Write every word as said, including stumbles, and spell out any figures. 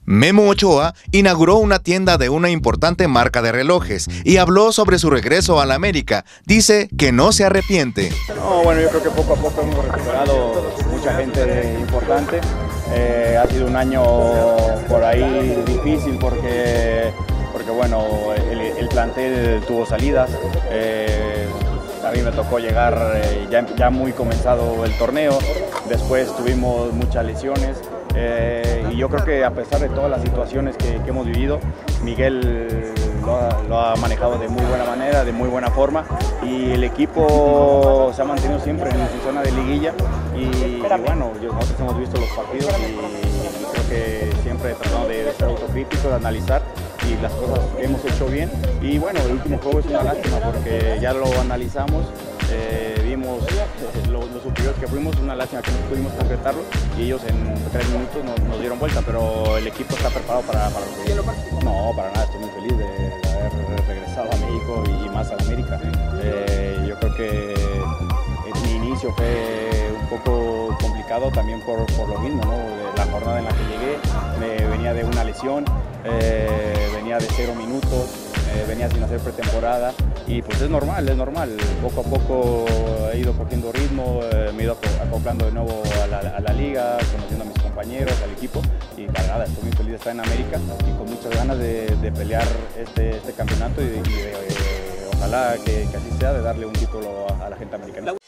Memo Ochoa inauguró una tienda de una importante marca de relojes y habló sobre su regreso a la América. Dice que no se arrepiente. No, bueno, yo creo que poco a poco hemos recuperado mucha gente importante. Eh, ha sido un año por ahí difícil porque, porque bueno, el, el plantel tuvo salidas. Eh, a mí me tocó llegar eh, ya, ya muy comenzado el torneo. Después tuvimos muchas lesiones. Eh, y yo creo que a pesar de todas las situaciones que, que hemos vivido, Miguel lo ha, lo ha manejado de muy buena manera, de muy buena forma, y el equipo se ha mantenido siempre en su zona de liguilla y, y bueno, nosotros hemos visto los partidos y, y creo que siempre tratamos de ser autocríticos, de analizar y las cosas que hemos hecho bien. Y bueno, el último juego es una lástima porque ya lo analizamos, eh, vimos eh, lo, lo superiores que fuimos, una lástima que no pudimos concretarlo y ellos en tres minutos nos, nos dieron vuelta, pero el equipo está preparado para, para lo que viene. No, para nada, estoy muy feliz de, de haber regresado a México y, y más a América. Eh, yo creo que mi inicio fue un poco complicado también por, por lo mismo, ¿no? De la jornada en la que llegué, me venía de una lesión, eh, venía de cero minutos, eh, venía sin hacer pretemporada y pues es normal, es normal. Poco a poco he ido cogiendo ritmo, eh, me he ido acoplando de nuevo a la, a la liga, conociendo a mis compañeros, al equipo y para nada, estoy muy feliz de estar en América y con muchas ganas de, de pelear este, este campeonato y, de, y de, eh, ojalá que, que así sea, de darle un título a, a la gente americana.